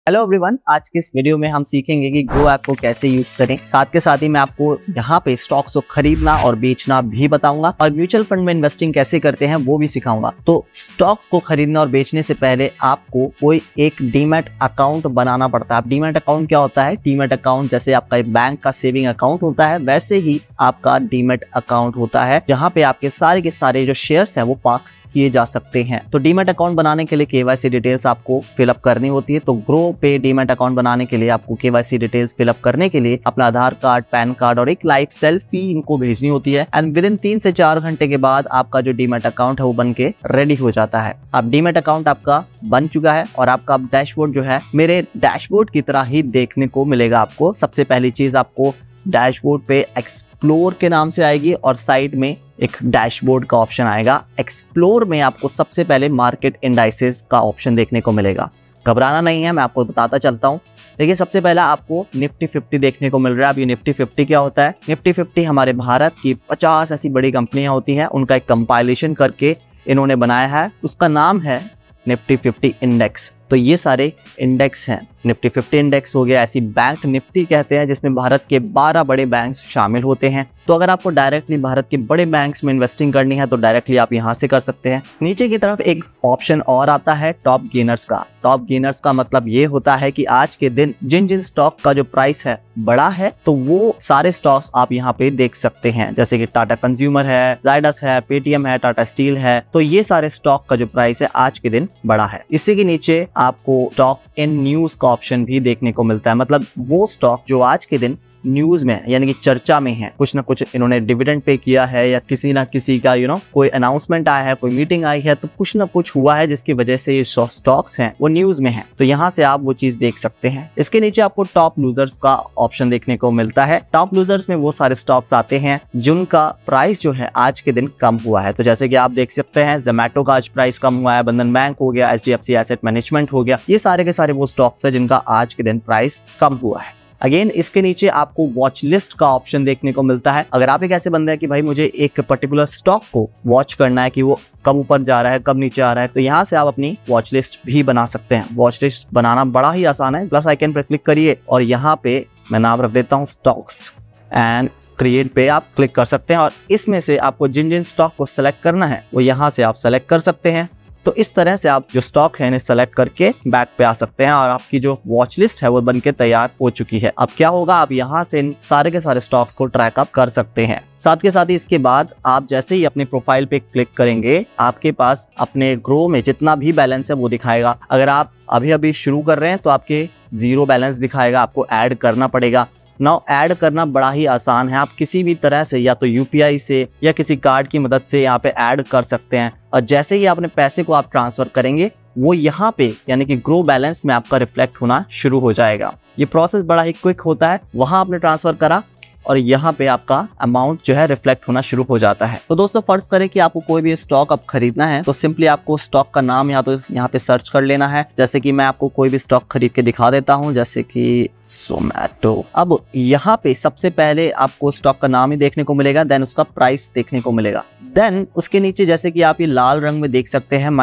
Hello everyone, आज के इस वीडियो में हम सीखेंगे कि ग्रो ऐप को कैसे यूज करें। साथ के साथ ही मैं आपको यहाँ पे स्टॉक्स को खरीदना और बेचना भी बताऊंगा और म्यूचुअल फंड में इन्वेस्टिंग कैसे करते हैं वो भी सिखाऊंगा। तो स्टॉक्स को खरीदने और बेचने से पहले आपको कोई एक डीमैट अकाउंट बनाना पड़ता है। डीमैट अकाउंट क्या होता है? डीमैट अकाउंट जैसे आपका एक बैंक का सेविंग अकाउंट होता है, वैसे ही आपका डीमैट अकाउंट होता है जहाँ पे आपके सारे के सारे जो शेयर्स है वो पार्क किए जा सकते हैं। तो डीमैट अकाउंट बनाने के लिए केवाईसी डिटेल्स आपको फिलअप करनी होती है। तो ग्रो पे डीमैट अकाउंट बनाने के लिए आपको केवाईसी डिटेल्स फिलअप करने के लिए अपना आधार कार्ड, पैन कार्ड और एक लाइव सेल्फी इनको भेजनी होती है। एंड विद इन 3 से 4 घंटे के बाद आपका जो डीमैट अकाउंट है वो बन के रेडी हो जाता है। अब डीमैट अकाउंट आपका बन चुका है और आपका डैशबोर्ड जो है मेरे डैशबोर्ड की तरह ही देखने को मिलेगा। आपको सबसे पहली चीज आपको डैशबोर्ड पे एक्सप्लोर के नाम से आएगी और साइड में एक डैशबोर्ड का ऑप्शन आएगा। एक्सप्लोर में आपको सबसे पहले मार्केट इंडाइसेस का ऑप्शन देखने को मिलेगा। घबराना नहीं है, मैं आपको बताता चलता हूँ। देखिए, सबसे पहला आपको निफ्टी 50 देखने को मिल रहा है। अब ये निफ्टी 50 क्या होता है? निफ्टी 50 हमारे भारत की 50 ऐसी बड़ी कंपनियां होती हैं, उनका एक कंपाइलेशन करके इन्होंने बनाया है। उसका नाम है निफ्टी 50 इंडेक्स। तो ये सारे इंडेक्स हैं। निफ्टी 50 इंडेक्स हो गया, ऐसी बैंक निफ्टी कहते हैं जिसमें भारत के 12 बड़े बैंक्स शामिल होते हैं। तो अगर आपको डायरेक्टली भारत के बड़े बैंक्स में इन्वेस्टिंग करनी है तो डायरेक्टली आप यहां से कर सकते हैं। नीचे की तरफ एक ऑप्शन और आता है टॉप गेनर्स का। टॉप गेनर्स का मतलब ये होता है कि आज के दिन जिन जिन स्टॉक का जो प्राइस है बड़ा है तो वो सारे स्टॉक्स आप यहाँ पे देख सकते हैं। जैसे कि टाटा कंज्यूमर है, जायडस है, पेटीएम है, टाटा स्टील है। तो ये सारे स्टॉक का जो प्राइस है आज के दिन बड़ा है। इसी के नीचे आपको स्टॉक इन न्यूज का ऑप्शन भी देखने को मिलता है। मतलब वो स्टॉक जो आज के दिन न्यूज में यानी कि चर्चा में है, कुछ ना कुछ इन्होंने डिविडेंड पे किया है या किसी ना किसी का कोई अनाउंसमेंट आया है, कोई मीटिंग आई है, तो कुछ ना कुछ हुआ है जिसकी वजह से ये स्टॉक्स हैं वो न्यूज में है। तो यहाँ से आप वो चीज देख सकते हैं। इसके नीचे आपको टॉप लूजर्स का ऑप्शन देखने को मिलता है। टॉप लूजर्स में वो सारे स्टॉक्स आते हैं जिनका प्राइस जो है आज के दिन कम हुआ है। तो जैसे कि आप देख सकते हैं, जोमैटो का आज प्राइस कम हुआ है, बंधन बैंक हो गया, HDFC एसेट मैनेजमेंट हो गया। ये सारे के सारे वो स्टॉक्स है जिनका आज के दिन प्राइस कम हुआ है। अगेन इसके नीचे आपको वॉच लिस्ट का ऑप्शन देखने को मिलता है। अगर आप एक ऐसे बंदे हैं कि भाई मुझे एक पर्टिकुलर स्टॉक को वॉच करना है कि वो कब ऊपर जा रहा है, कब नीचे आ रहा है, तो यहाँ से आप अपनी वॉच लिस्ट भी बना सकते हैं। वॉच लिस्ट बनाना बड़ा ही आसान है। प्लस आइकन पर क्लिक करिए और यहाँ पे मैं नाम रख देता हूँ स्टॉक्स एंड क्रिएट पे आप क्लिक कर सकते हैं और इसमें से आपको जिन जिन स्टॉक को सेलेक्ट करना है वो यहाँ से आप सेलेक्ट कर सकते हैं। तो इस तरह से आप जो स्टॉक है इन्हें सेलेक्ट करके बैक पे आ सकते हैं और आपकी जो वॉच लिस्ट है वो बनके तैयार हो चुकी है। अब क्या होगा, आप यहाँ से इन सारे के सारे स्टॉक्स को ट्रैक अप कर सकते हैं। साथ के साथ ही इसके बाद आप जैसे ही अपने प्रोफाइल पे क्लिक करेंगे आपके पास अपने ग्रो में जितना भी बैलेंस है वो दिखाएगा। अगर आप अभी अभी शुरू कर रहे हैं तो आपके 0 बैलेंस दिखाएगा, आपको ऐड करना पड़ेगा। नाउ ऐड करना बड़ा ही आसान है। आप किसी भी तरह से या तो UPI से या किसी कार्ड की मदद से यहाँ पे ऐड कर सकते हैं और जैसे ही अपने पैसे को आप ट्रांसफर करेंगे वो यहाँ पे यानी कि ग्रो बैलेंस में आपका रिफ्लेक्ट होना शुरू हो जाएगा। ये प्रोसेस बड़ा ही क्विक होता है। वहां आपने ट्रांसफर करा और यहाँ पे आपका अमाउंट जो है रिफ्लेक्ट होना शुरू हो जाता है। तो दोस्तों, फर्ज करें कि आपको कोई भी स्टॉक अब खरीदना है तो सिंपली आपको स्टॉक का नाम या तो यहाँ पे सर्च कर लेना है। जैसे कि मैं आपको कोई भी स्टॉक खरीद के दिखा देता हूँ, जैसे कि जोमैटो। अब यहाँ पे सबसे पहले आपको स्टॉक का नाम ही देखने को मिलेगा, देन उसका प्राइस देखने को मिलेगा। देन उसके नीचे जैसे कि आप ये लाल रंग में देख सकते हैं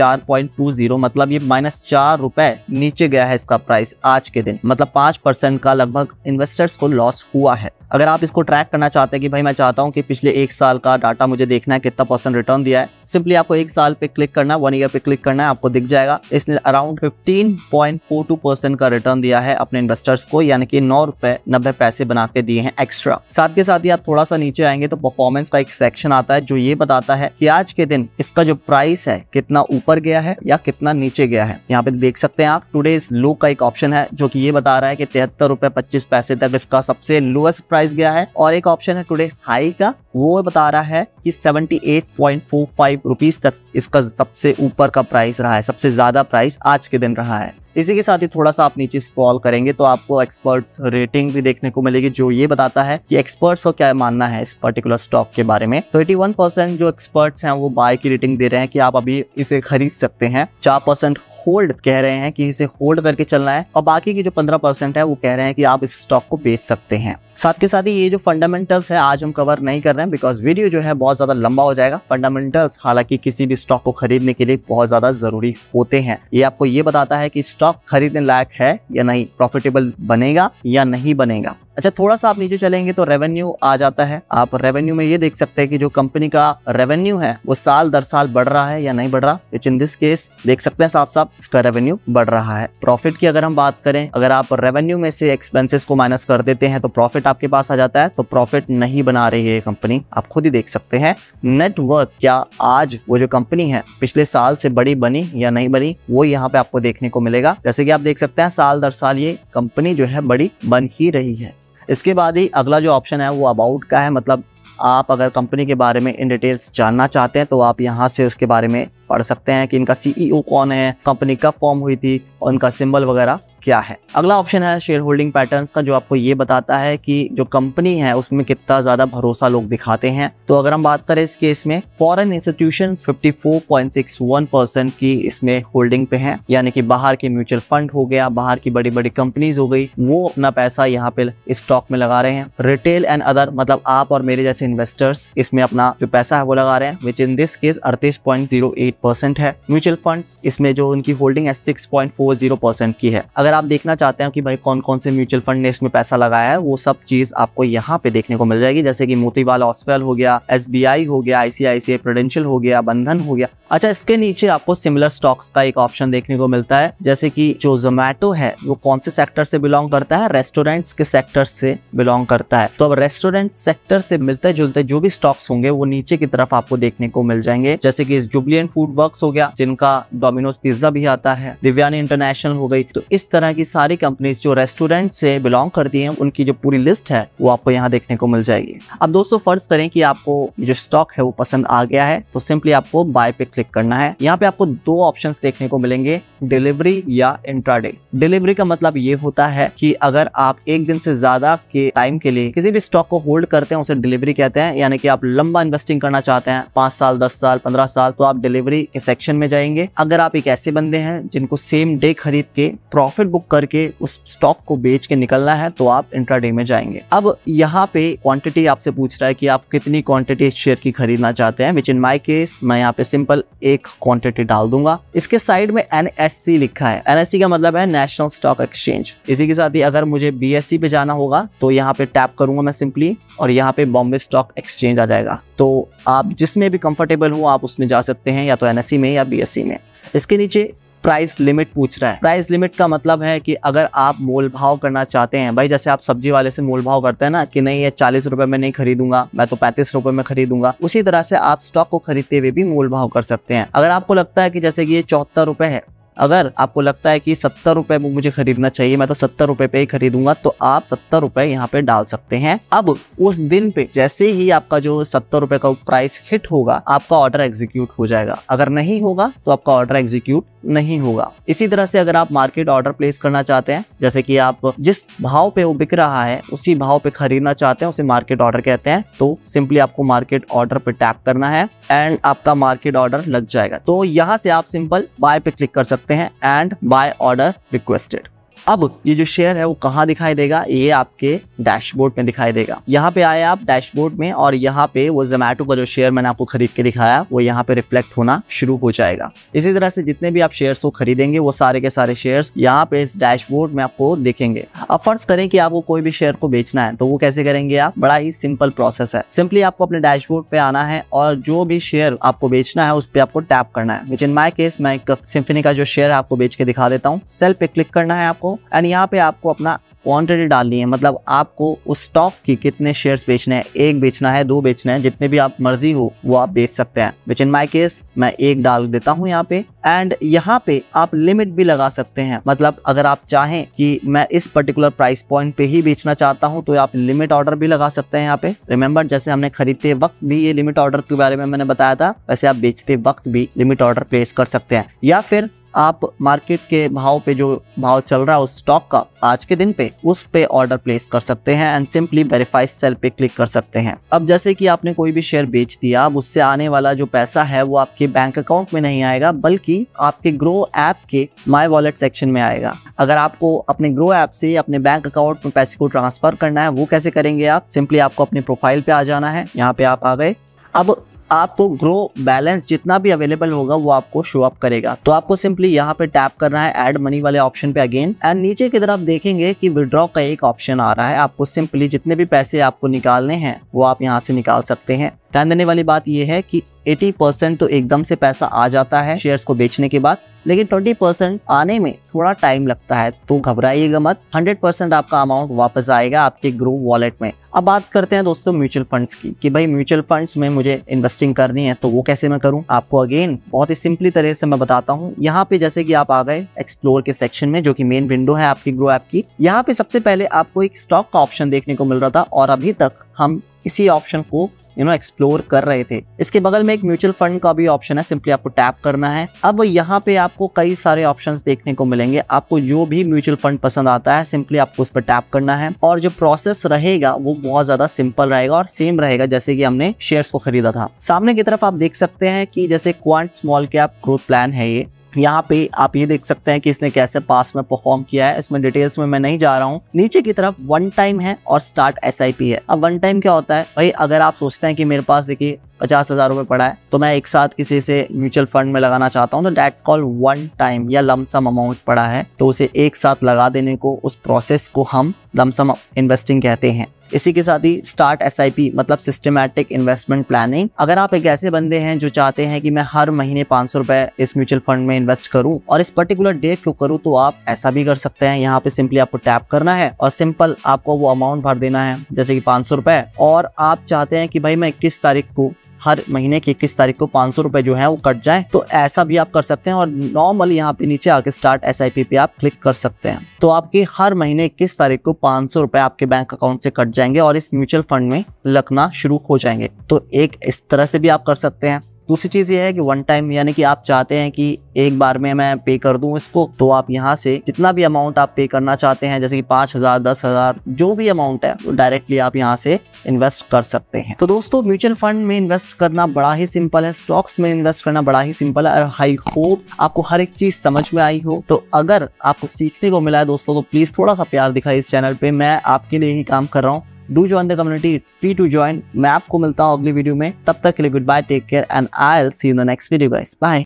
-4.20, मतलब ये -4 रुपए नीचे गया है इसका प्राइस आज के दिन। मतलब 5% का लगभग इन्वेस्टर्स को लॉस हुआ है। अगर आप इसको ट्रैक करना चाहते हैं कि भाई मैं चाहता हूं कि पिछले 1 साल का डाटा मुझे देखना है कितना % रिटर्न दिया है, सिंपली आपको 1 साल पे क्लिक करना है, 1 ईयर पे क्लिक करना है, आपको दिख जाएगा इसने अराउंड 15.42% का रिटर्न दिया है अपने इन्वेस्टर्स को, यानी कि 9 रुपए 90 पैसे बना के दिए हैं एक्स्ट्रा। साथ के साथ ही आप थोड़ा सा नीचे आएंगे तो परफॉर्मेंस का एक सेक्शन आता है जो ये बताता है कि आज के दिन इसका जो प्राइस है कितना ऊपर गया है या कितना नीचे गया है। यहाँ पे देख सकते हैं आप टुडेज लो का एक ऑप्शन है जो कि ये बता रहा है कि 73 रुपए 25 पैसे तक इसका सबसे लोएस्ट प्राइस गया है। और एक ऑप्शन है टुडे हाई का, वो बता रहा है कि 78.45 रुपीज तक इसका सबसे ऊपर का प्राइस रहा है, सबसे ज्यादा प्राइस आज के दिन रहा है। इसी के साथ ही थोड़ा सा आप नीचे स्क्रॉल करेंगे तो आपको एक्सपर्ट्स रेटिंग भी देखने को मिलेगी जो ये बताता है कि एक्सपर्ट्स को क्या मानना है इस पर्टिकुलर स्टॉक के बारे में। तो 81% जो एक्सपर्ट्स हैं वो बाय की रेटिंग दे रहे हैं कि आप अभी इसे खरीद सकते हैं। 4% होल्ड कह रहे हैं कि इसे होल्ड करके चलना है और बाकी की जो 15% है वो कह रहे हैं कि आप इस स्टॉक को बेच सकते हैं। साथ के साथ ही ये जो फंडामेंटल्स है आज हम कवर नहीं कर रहे हैं, हैं बिकॉज वीडियो जो है बहुत ज्यादा लंबा हो जाएगा। फंडामेंटल्स हालांकि किसी भी स्टॉक को खरीदने के लिए बहुत ज्यादा जरूरी होते हैं। ये आपको ये बताता है कि स्टॉक खरीदने लायक है या नहीं, प्रॉफिटेबल बनेगा या नहीं बनेगा। अच्छा, थोड़ा सा आप नीचे चलेंगे तो रेवेन्यू आ जाता है। आप रेवेन्यू में ये देख सकते हैं कि जो कंपनी का रेवेन्यू है वो साल दर साल बढ़ रहा है या नहीं बढ़ रहा। विच इन दिस केस देख सकते हैं साफ साफ इसका रेवेन्यू बढ़ रहा है। प्रॉफिट की अगर हम बात करें, अगर आप रेवेन्यू में से एक्सपेंसेस को माइनस कर देते हैं तो प्रॉफिट आपके पास आ जाता है। तो प्रॉफिट नहीं बना रही है कंपनी, आप खुद ही देख सकते हैं। नेटवर्थ, क्या आज वो जो कंपनी है पिछले साल से बड़ी बनी या नहीं बनी, वो यहाँ पे आपको देखने को मिलेगा। जैसे कि आप देख सकते हैं साल दर साल ये कंपनी जो है बड़ी बन ही रही है। इसके बाद ही अगला जो ऑप्शन है वो अबाउट का है, मतलब आप अगर कंपनी के बारे में इन डिटेल्स जानना चाहते हैं तो आप यहाँ से उसके बारे में पढ़ सकते हैं कि इनका सीईओ कौन है, कंपनी कब फॉर्म हुई थी और उनका सिंबल वगैरह क्या है। अगला ऑप्शन है शेयर होल्डिंग पैटर्न्स का, जो आपको ये बताता है कि जो कंपनी है उसमें कितना ज्यादा भरोसा लोग दिखाते हैं। तो अगर हम बात करें इस केस में फॉरेन इंस्टीट्यूशंस 54.61% की इसमें होल्डिंग पे हैं, यानी कि बाहर के म्यूचुअल फंड हो गया, बाहर की बड़ी बड़ी कंपनीज हो गई, वो अपना पैसा यहाँ पे स्टॉक में लगा रहे हैं। रिटेल एंड अदर, मतलब आप और मेरे जैसे इन्वेस्टर्स इसमें अपना जो पैसा है वो लगा रहे हैं, विच इन दिस केस 38.08% है। म्यूचुअल फंड्स इसमें जो उनकी होल्डिंग है 6.40% की है। अगर आप देखना चाहते हैं कि भाई कौन कौन से म्यूचुअल फंड ने इसमें पैसा लगाया है, वो सब चीज आपको यहाँ पे देखने को मिल जाएगी। जैसे कि मोतीलाल ओसवाल हो गया, SBI हो गया, ICICI प्रूडेंशियल हो गया, बंधन हो गया। अच्छा, इसके नीचे आपको सिमिलर स्टॉक्स का एक ऑप्शन देखने को मिलता है। जैसे कि जो जोमैटो है वो कौन से सेक्टर से बिलोंग करता है, रेस्टोरेंट्स के सेक्टर से बिलोंग करता है। तो अब रेस्टोरेंट सेक्टर से मिलते जुलते जो भी स्टॉक्स होंगे वो नीचे की तरफ आपको देखने को मिल जाएंगे। जैसे कि जुबिलिएंट फूड वर्क्स हो गया, जिनका डोमिनोज पिज्जा भी आता है, दिव्यानी इंटरनेशनल हो गई। तो इस तरह की सारी कंपनीज जो रेस्टोरेंट से बिलोंग करती हैं उनकी जो पूरी लिस्ट है वो आपको यहाँ देखने को मिल जाएगी। अब दोस्तों फर्ज करें कि आपको जो स्टॉक है वो पसंद आ गया है, तो सिंपली आपको बाय पे क्लिक करना है। यहाँ पे आपको दो ऑप्शंस देखने को मिलेंगे, डिलीवरी या इंट्राडे। डिलीवरी का मतलब ये होता है कि अगर आप एक दिन से ज्यादा के टाइम के लिए किसी भी स्टॉक को होल्ड करते हैं उसे डिलीवरी कहते हैं। यानी कि आप लंबा इन्वेस्टिंग करना चाहते हैं, 5 साल 10 साल 15 साल, तो आप डिलीवरी के सेक्शन में जाएंगे। अगर आप एक ऐसे बंदे हैं जिनको सेम डे खरीद के प्रॉफिट बुक करके उस स्टॉक को बेच के निकलना है तो आप इंट्राडे में जाएंगे। अब यहाँ पे क्वांटिटी आपसे पूछ रहा है कि आप कितनी क्वांटिटी इस शेयर की खरीदना चाहते हैं, विच इन माय केस मैं यहाँ पे सिंपल एक क्वांटिटी डाल दूंगा। इसके साइड में NSE लिखा है। NSE का मतलब है नेशनल स्टॉक एक्सचेंज। इसी के साथ ही अगर मुझे BSE पे जाना होगा तो यहाँ पे टैप करूंगा मैं सिंपली, और यहाँ पे बॉम्बे स्टॉक एक्सचेंज आ जाएगा। तो आप जिसमें भी कंफर्टेबल हो आप उसमें जा सकते हैं, या तो NSE में या BSE में। इसके नीचे प्राइस लिमिट पूछ रहा है। प्राइस लिमिट का मतलब है कि अगर आप मोल भाव करना चाहते हैं, भाई जैसे आप सब्जी वाले से मोल भाव करते हैं ना कि नहीं ये 40 रुपए में नहीं खरीदूंगा, मैं तो 35 रुपए में खरीदूंगा, उसी तरह से आप स्टॉक को खरीदते हुए भी मोल भाव कर सकते हैं। अगर आपको लगता है कि जैसे कि ये 74 रुपए है, अगर आपको लगता है कि 70 रुपए मुझे खरीदना चाहिए, मैं तो 70 रुपए पे ही खरीदूंगा, तो आप 70 रुपए यहाँ पे डाल सकते हैं। अब उस दिन पे जैसे ही आपका जो 70 रुपए का प्राइस हिट होगा आपका ऑर्डर एग्जीक्यूट हो जाएगा। अगर नहीं होगा तो आपका ऑर्डर एग्जीक्यूट नहीं होगा। इसी तरह से अगर आप मार्केट ऑर्डर प्लेस करना चाहते हैं, जैसे कि आप जिस भाव पे वो बिक रहा है उसी भाव पे खरीदना चाहते हैं, उसे मार्केट ऑर्डर कहते हैं। तो सिंपली आपको मार्केट ऑर्डर पे टैप करना है एंड आपका मार्केट ऑर्डर लग जाएगा। तो यहाँ से आप सिंपल बाय पे क्लिक कर सकते हैं एंड बाय ऑर्डर रिक्वेस्टेड। अब ये जो शेयर है वो कहाँ दिखाई देगा, ये आपके डैशबोर्ड में दिखाई देगा। यहाँ पे आए आप डैशबोर्ड में और यहाँ पे वो जोमैटो का जो शेयर मैंने आपको खरीद के दिखाया वो यहाँ पे रिफ्लेक्ट होना शुरू हो जाएगा। इसी तरह से जितने भी आप शेयर्स को खरीदेंगे वो सारे के सारे शेयर्स यहाँ पे इस डैशबोर्ड में आपको दिखेंगे। अब फर्ज करें कि आपको कोई भी शेयर को बेचना है तो वो कैसे करेंगे आप, बड़ा ही सिंपल प्रोसेस है। सिंपली आपको अपने डैशबोर्ड पे आना है और जो भी शेयर आपको बेचना है उस पर आपको टैप करना है। विच इन माई केस मैं एक सिम्फनी का जो शेयर है आपको बेच के दिखा देता हूँ। सेल पे क्लिक करना है आपको एंड यहाँ पे आपको अपना क्वांटिटी डालनी है, मतलब आपको उस स्टॉक की कितने शेयर्स बेचने हैं, एक बेचना है, 2 बेचना है, जितने भी आप मर्जी हो वो आप बेच सकते हैं। विच इन माई केस मैं 1 डाल देता हूं यहाँ पे एंड यहाँ पे आप लिमिट भी लगा सकते हैं। मतलब अगर आप चाहें कि मैं इस पर्टिकुलर प्राइस पॉइंट पे ही बेचना चाहता हूं तो आप लिमिट ऑर्डर भी लगा सकते हैं यहाँ पे। रिमेंबर जैसे हमने खरीदते वक्त भी ये लिमिट ऑर्डर के बारे में मैंने बताया था, वैसे आप बेचते वक्त भी लिमिट ऑर्डर प्लेस कर सकते हैं। या फिर आप मार्केट के भाव पे जो भाव चल रहा है उस स्टॉक का आज के दिन पे, उस पे ऑर्डर प्लेस कर सकते हैं एंड सिंपली वेरीफाई सेल पे क्लिक कर सकते हैं। अब जैसे कि आपने कोई भी शेयर बेच दिया, अब उससे आने वाला जो पैसा है वो आपके बैंक अकाउंट में नहीं आएगा, बल्कि आपके ग्रो ऐप के माय वॉलेट सेक्शन में आएगा। अगर आपको अपने ग्रो ऐप से अपने बैंक अकाउंट में पैसे को ट्रांसफर करना है, वो कैसे करेंगे आप? सिंपली आपको अपने प्रोफाइल पे आ जाना है, यहाँ पे आप आ गए। अब आपको ग्रो बैलेंस जितना भी अवेलेबल होगा वो आपको शो अप करेगा। तो आपको सिंपली यहाँ पे टैप करना है ऐड मनी वाले ऑप्शन पे अगेन, एंड नीचे की तरफ देखेंगे कि विड्रॉ का एक ऑप्शन आ रहा है। आपको सिंपली जितने भी पैसे आपको निकालने हैं वो आप यहाँ से निकाल सकते हैं। ध्यान देने वाली बात यह है कि 80% तो एकदम से पैसा आ जाता है शेयर्स को बेचने के बाद, लेकिन 20% आने में थोड़ा टाइम लगता है, तो घबराइएगा मत। 100% आपका अमाउंट वापस आएगा आपके ग्रो वॉलेट में। अब बात करते हैं दोस्तों म्यूचुअल फंड्स की, कि भाई म्यूचुअल फंड्स में मुझे इन्वेस्टिंग करनी है तो वो कैसे मैं करूं? आपको अगेन बहुत ही सिंपली तरह से मैं बताता हूं। यहाँ पे जैसे कि आप आ गए एक्सप्लोर के सेक्शन में, जो कि मेन विंडो है आपकी ग्रो ऐप की। यहाँ पे सबसे पहले आपको एक स्टॉक का ऑप्शन देखने को मिल रहा था और अभी तक हम इसी ऑप्शन को एक्सप्लोर कर रहे थे। इसके बगल में एक म्यूचुअल फंड का भी ऑप्शन है, सिंपली आपको टैप करना है। अब यहाँ पे आपको कई सारे ऑप्शंस देखने को मिलेंगे। आपको जो भी म्यूचुअल फंड पसंद आता है सिंपली आपको उस पर टैप करना है, और जो प्रोसेस रहेगा वो बहुत ज्यादा सिंपल रहेगा और सेम रहेगा जैसे कि हमने शेयर्स को खरीदा था। सामने की तरफ आप देख सकते हैं कि जैसे Quant small cap growth plan है ये। यहाँ पे आप ये देख सकते हैं कि इसने कैसे पास में परफॉर्म किया है। इसमें डिटेल्स में मैं नहीं जा रहा हूँ। नीचे की तरफ वन टाइम है और स्टार्ट SIP है। अब वन टाइम क्या होता है भाई? अगर आप सोचते हैं कि मेरे पास देखिए 50,000 रुपए पड़ा है तो मैं एक साथ किसी से म्यूचुअल फंड में लगाना चाहता हूँ, तो दैट्स कॉल्ड वन टाइम, या लमसम अमाउंट पड़ा है तो उसे एक साथ लगा देने को, उस प्रोसेस को हम लमसम इन्वेस्टिंग कहते हैं। इसी के साथ ही स्टार्ट SIP मतलब सिस्टमैटिक इन्वेस्टमेंट प्लानिंग। अगर आप एक ऐसे बंदे हैं जो चाहते हैं कि मैं हर महीने 500 रुपए इस म्यूचुअल फंड में इन्वेस्ट करूं और इस पर्टिकुलर डेट को करूं, तो आप ऐसा भी कर सकते हैं। यहाँ पे सिंपली आपको टैप करना है और सिंपल आपको वो अमाउंट भर देना है, जैसे कि 500 रुपए, और आप चाहते हैं कि भाई मैं 21 तारीख को, हर महीने की 21 तारीख को 500 रुपए जो है वो कट जाए, तो ऐसा भी आप कर सकते हैं। और नॉर्मल यहाँ पे नीचे आके स्टार्ट SIP पे आप क्लिक कर सकते हैं, तो आपके हर महीने 21 तारीख को 500 रुपए आपके बैंक अकाउंट से कट जाएंगे और इस म्यूचुअल फंड में लगना शुरू हो जाएंगे। तो एक इस तरह से भी आप कर सकते हैं। दूसरी चीज ये है कि वन टाइम, यानी कि आप चाहते हैं कि एक बार में मैं पे कर दूं इसको, तो आप यहाँ से जितना भी अमाउंट आप पे करना चाहते हैं, जैसे कि 5,000, 10,000, जो भी अमाउंट है वो डायरेक्टली आप यहाँ से इन्वेस्ट कर सकते हैं। तो दोस्तों म्यूचुअल फंड में इन्वेस्ट करना बड़ा ही सिंपल है, स्टॉक्स में इन्वेस्ट करना बड़ा ही सिंपल है, और आई होप आपको हर एक चीज समझ में आई हो। तो अगर आपको सीखने को मिला है दोस्तों, तो प्लीज थोड़ा सा प्यार दिखाइए इस चैनल पे। मैं आपके लिए ही काम कर रहा हूँ। Do join the community, it's free to join। मैं आपको मिलता हूँ अगली वीडियो में, तब तक के लिए goodbye, take care and I'll see you in the next video guys, bye।